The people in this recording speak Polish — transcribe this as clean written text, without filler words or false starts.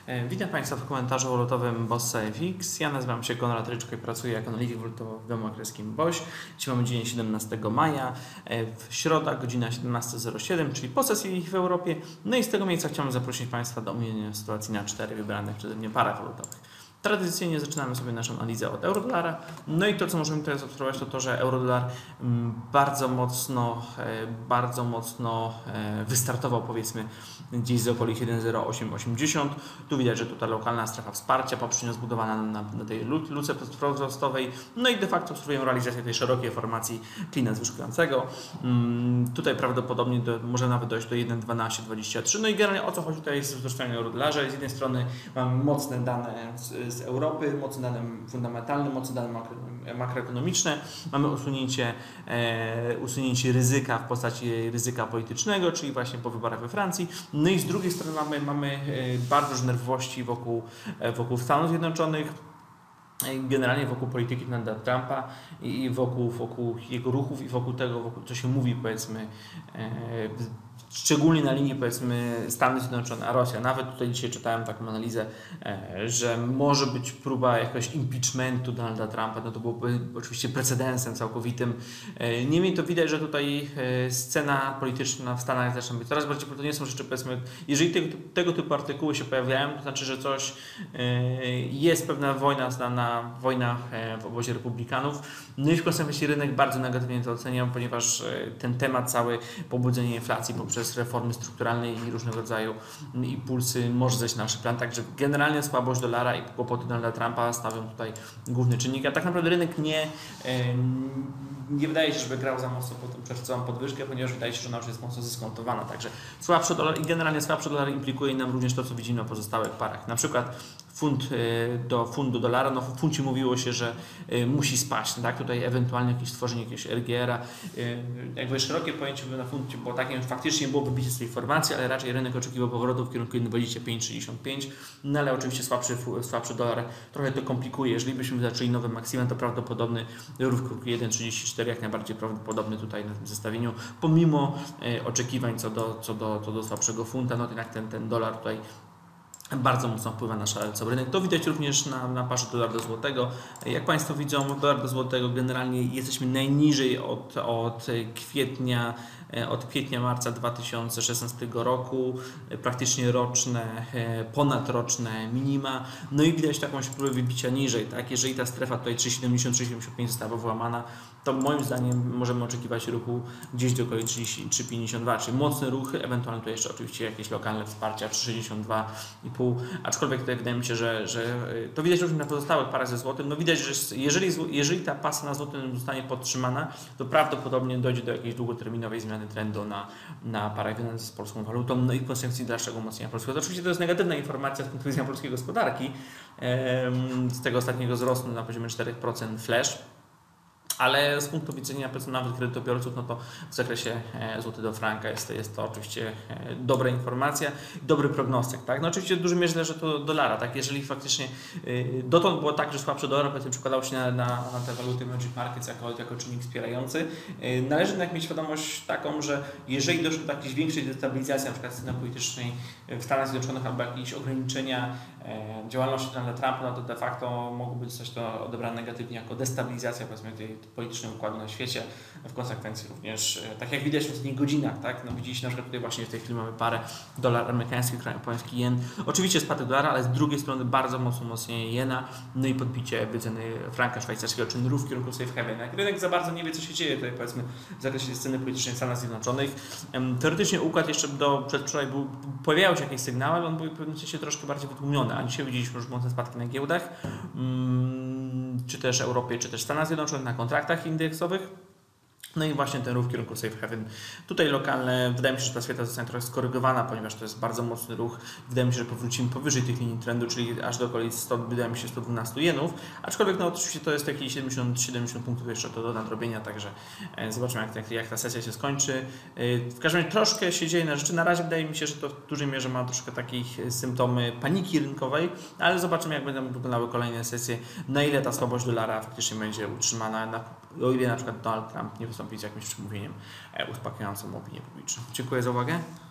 Witam Państwa w komentarzu walutowym Bossa FX. Ja nazywam się Konrad Ryczko i pracuję jako analityk walutowy w domu maklerskim BOŚ. Dzisiaj mamy dzień 17 maja, w środa, godzina 17:07, czyli po sesji w Europie. No i z tego miejsca chciałbym zaprosić Państwa do omówienia sytuacji na 4 wybranych przeze mnie parach walutowych. Tradycyjnie zaczynamy sobie naszą analizę od euro-dolara. No i to, co możemy tutaj zaobserwować, to to, że euro-dolar bardzo mocno wystartował, powiedzmy, gdzieś z okolic 1,0880. Tu widać, że tutaj lokalna strefa wsparcia poprzednio zbudowana na tej luce wzrostowej. No i de facto obserwujemy realizację tej szerokiej formacji klina zwyżkującego. Tutaj prawdopodobnie może nawet dojść do 1,1223. No i generalnie o co chodzi tutaj z wzrostaniem euro-dolarze? Z jednej strony mamy mocne dane z Europy, mocne dane fundamentalne, mocne dane makroekonomiczne. Mamy usunięcie ryzyka w postaci ryzyka politycznego, czyli właśnie po wyborach we Francji. No i z drugiej strony mamy bardzo dużo nerwowości wokół Stanów Zjednoczonych, generalnie wokół polityki Donalda Trumpa i wokół jego ruchów i wokół tego, co się mówi, powiedzmy, szczególnie na linii, powiedzmy, Stany Zjednoczone a Rosja. Nawet tutaj dzisiaj czytałem taką analizę, że może być próba jakiegoś impeachmentu Donalda Trumpa. No to byłoby oczywiście precedensem całkowitym. Niemniej to widać, że tutaj scena polityczna w Stanach zaczyna być coraz bardziej, to nie są rzeczy, powiedzmy, jeżeli tego typu artykuły się pojawiają, to znaczy, że coś jest pewna wojna znana, wojna w obozie republikanów. No i w konsekwencji rynek bardzo negatywnie to ocenia, ponieważ ten temat cały, pobudzenie inflacji poprzez reformy strukturalne i różnego rodzaju impulsy może zejść na nasz plan. Także generalnie słabość dolara i kłopoty Donalda Trumpa stawią tutaj główny czynnik. A tak naprawdę rynek nie wydaje się, żeby grał za mocno przez całą podwyżkę, ponieważ wydaje się, że ona już jest mocno zdyskontowana. Także słabszy dolar i generalnie słabszy dolar implikuje nam również to, co widzimy na pozostałych parach. Na przykład funt do dolara, no w funcie mówiło się, że musi spaść, tak? Tutaj ewentualnie stworzenie jakiegoś RGR-a. Jakby szerokie pojęcie na funcie było takie, faktycznie było wybicie z tej formacji, ale raczej rynek oczekiwał powrotu w kierunku 1,25-65, no ale oczywiście słabszy dolar trochę to komplikuje. Jeżeli byśmy zaczęli nowy maksimum, to prawdopodobny ruch w kierunku 1,34 jak najbardziej prawdopodobny tutaj na tym zestawieniu, pomimo oczekiwań co do słabszego funta, no to jednak ten dolar tutaj bardzo mocno wpływa na cały rynek. To widać również na parze dolar do złotego. Jak Państwo widzą, dolar do złotego generalnie jesteśmy najniżej od kwietnia, marca 2016 roku, praktycznie roczne, ponadroczne minima. No i widać taką próbę wybicia niżej. Tak? Jeżeli ta strefa tutaj 3,70-3,75 została wyłamana, to moim zdaniem możemy oczekiwać ruchu gdzieś do okolic 3,52, czyli mocny ruch, ewentualnie tu jeszcze oczywiście jakieś lokalne wsparcia 3,62,5, aczkolwiek tutaj wydaje mi się, że to widać również na pozostałych parach ze złotym. No widać, że jeżeli ta pasa na złotym zostanie podtrzymana, to prawdopodobnie dojdzie do jakiejś długoterminowej zmiany trendu na parach wiązanych z polską walutą, no i w konsekwencji dalszego umocnienia polskiego. To oczywiście to jest negatywna informacja z punktu widzenia polskiej gospodarki, z tego ostatniego wzrostu na poziomie 4% flash. Ale z punktu widzenia nawet kredytobiorców, no to w zakresie złoty do franka jest to oczywiście dobra informacja, dobry prognostyk. Tak? No oczywiście w dużej mierze zależy to od dolara. Tak? Jeżeli faktycznie dotąd było tak, że słabszy dolar powiedzmy przekładał się na te waluty emerging markets jako czynnik wspierający, należy jednak mieć świadomość taką, że jeżeli doszło do jakiejś większej destabilizacji, na przykład sceny politycznej w Stanach Zjednoczonych albo jakieś ograniczenia działalności Donalda Trumpa, no to de facto mogłoby być to odebrane negatywnie jako destabilizacja, powiedzmy, tej politycznego układu na świecie, w konsekwencji również, tak jak widać w ostatnich godzinach, tak? No widzieliście na przykład tutaj właśnie w tej chwili mamy parę dolar amerykański, japoński jen. Oczywiście spadek dolara, ale z drugiej strony bardzo mocno umocnienie jena, no i podbicie wyceny franka szwajcarskiego, czy nurów w kierunku safe haven. Jak rynek za bardzo nie wie, co się dzieje tutaj, powiedzmy, w zakresie sceny politycznej w Stanach Zjednoczonych. Teoretycznie układ jeszcze przedwczoraj pojawiały się jakieś sygnały, ale on był w pewnym sensie troszkę bardziej wytłumiony, a dzisiaj widzieliśmy już mocne spadki na giełdach, czy też Europie, czy też Stanach Zjednoczonych, na kontraktach indeksowych. No i właśnie ten ruch w kierunku safe haven. Tutaj lokalne, wydaje mi się, że ta świata zostanie trochę skorygowana, ponieważ to jest bardzo mocny ruch. Wydaje mi się, że powrócimy powyżej tych linii trendu, czyli aż do okolic wydaje mi się 112 jenów. Aczkolwiek no oczywiście to jest jakieś 70 punktów jeszcze do nadrobienia, także zobaczymy jak ta sesja się skończy. W każdym razie troszkę się dzieje na rzeczy. Na razie wydaje mi się, że to w dużej mierze ma troszkę takich symptomy paniki rynkowej, ale zobaczymy jak będą wyglądały kolejne sesje, na ile ta słabość dolara faktycznie będzie utrzymana, o ile na przykład Donald Trump nie wystąpi z jakimś przemówieniem uspokajającym opinię publiczną. Dziękuję za uwagę.